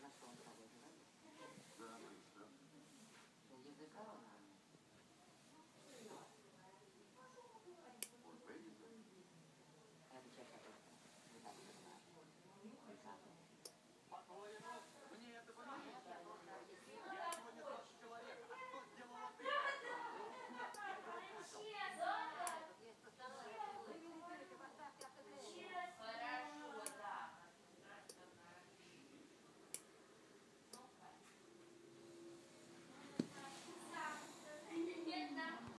На что он похож, да? Да, быстро. Языка он